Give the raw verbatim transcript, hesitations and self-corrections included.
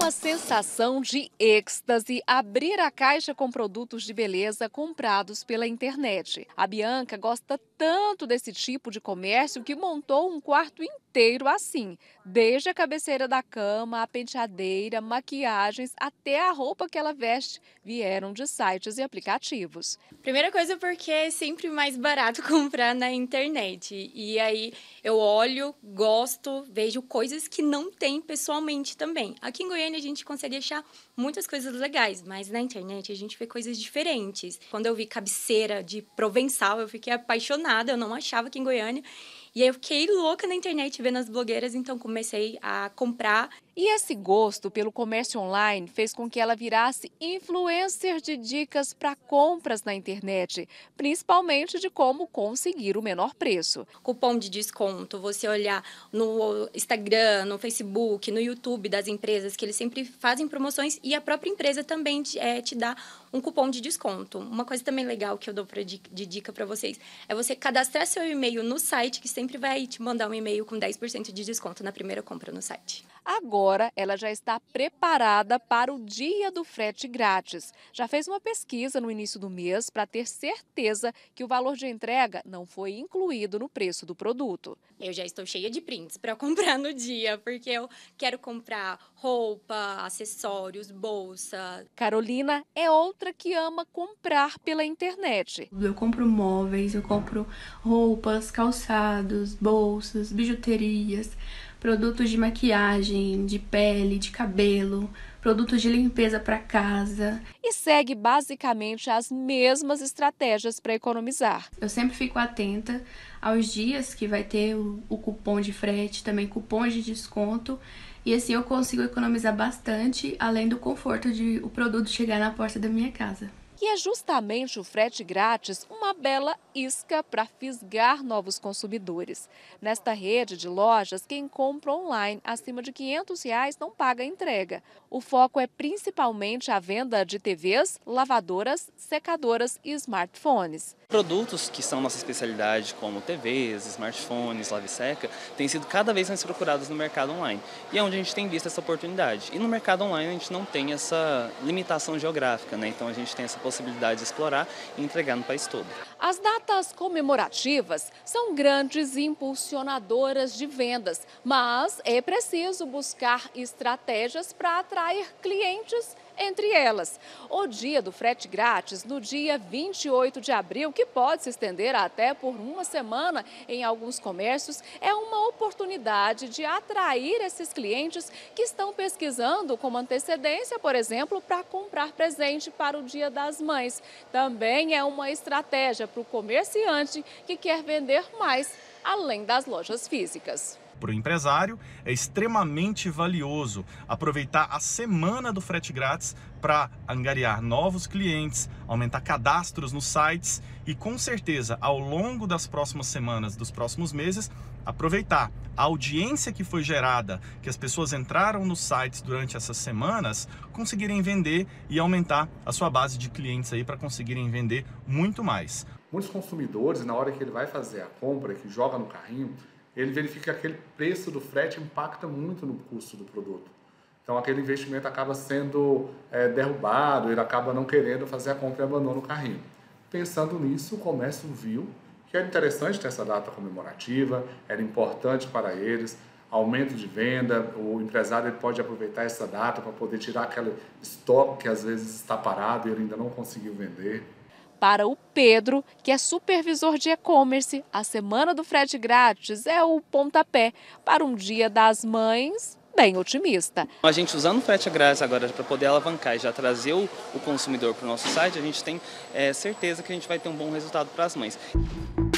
uma sensação de êxtase abrir a caixa com produtos de beleza comprados pela internet. A Bianca gosta tanto desse tipo de comércio que montou um quarto inteiro assim, desde a cabeceira da cama, a penteadeira, maquiagens, até a roupa que ela veste vieram de sites e aplicativos. Primeira coisa porque é sempre mais barato comprar na internet. E aí eu olho, gosto, vejo coisas que não tem pessoalmente também. Aqui em Goiânia a gente consegue achar muitas coisas legais, mas na internet a gente vê coisas diferentes. Quando eu vi cabeceira de Provençal, eu fiquei apaixonada, eu não achava aqui em Goiânia. E aí eu fiquei louca na internet vendo as blogueiras, então comecei a comprar. E esse gosto pelo comércio online fez com que ela virasse influencer de dicas para compras na internet, principalmente de como conseguir o menor preço. Cupom de desconto, você olhar no Instagram, no Facebook, no YouTube das empresas, que eles sempre fazem promoções e a própria empresa também te, é, te dá um cupom de desconto. Uma coisa também legal que eu dou pra, de dica para vocês é você cadastrar seu e-mail no site, que sempre vai te mandar um e-mail com dez por cento de desconto na primeira compra no site. Agora, ela já está preparada para o dia do frete grátis. Já fez uma pesquisa no início do mês para ter certeza que o valor de entrega não foi incluído no preço do produto. Eu já estou cheia de prints para comprar no dia, porque eu quero comprar roupa, acessórios, bolsa. Carolina é outra que ama comprar pela internet. Eu compro móveis, eu compro roupas, calçados, bolsas, bijuterias, produtos de maquiagem, de pele, de cabelo, produtos de limpeza para casa. E segue basicamente as mesmas estratégias para economizar. Eu sempre fico atenta aos dias que vai ter o, o cupom de frete, também cupons de desconto. E assim eu consigo economizar bastante, além do conforto de o produto chegar na porta da minha casa. E é justamente o frete grátis uma bela isca para fisgar novos consumidores. Nesta rede de lojas, quem compra online acima de quinhentos reais não paga a entrega. O foco é principalmente a venda de T Vs, lavadoras, secadoras e smartphones. Produtos que são nossa especialidade, como T Vs, smartphones, lave-seca, têm sido cada vez mais procurados no mercado online. E é onde a gente tem visto essa oportunidade. E no mercado online a gente não tem essa limitação geográfica, né? Então a gente tem essa possibilidade de explorar e entregar no país todo. As datas comemorativas são grandes impulsionadoras de vendas, mas é preciso buscar estratégias para atrair clientes. Entre elas, o dia do frete grátis no dia vinte e oito de abril, que pode se estender até por uma semana em alguns comércios, é uma oportunidade de atrair esses clientes que estão pesquisando com antecedência, por exemplo, para comprar presente para o Dia das Mães. Também é uma estratégia para o comerciante que quer vender mais, além das lojas físicas. Para o empresário, é extremamente valioso aproveitar a semana do frete grátis para angariar novos clientes, aumentar cadastros nos sites e, com certeza, ao longo das próximas semanas, dos próximos meses, aproveitar a audiência que foi gerada, que as pessoas entraram nos sites durante essas semanas, conseguirem vender e aumentar a sua base de clientes aí para conseguirem vender muito mais. Muitos consumidores, na hora que ele vai fazer a compra, que joga no carrinho, ele verifica que aquele preço do frete impacta muito no custo do produto. Então aquele investimento acaba sendo é, derrubado, ele acaba não querendo fazer a compra e abandona o carrinho. Pensando nisso, o comércio viu que era interessante ter essa data comemorativa, era importante para eles, aumento de venda, o empresário ele pode aproveitar essa data para poder tirar aquele estoque que às vezes está parado e ele ainda não conseguiu vender. Para o Pedro, que é supervisor de e-commerce, a semana do frete grátis é o pontapé para um Dia das Mães bem otimista. A gente usando o frete grátis agora para poder alavancar e já trazer o, o consumidor para o nosso site, a gente tem é, certeza que a gente vai ter um bom resultado para as mães.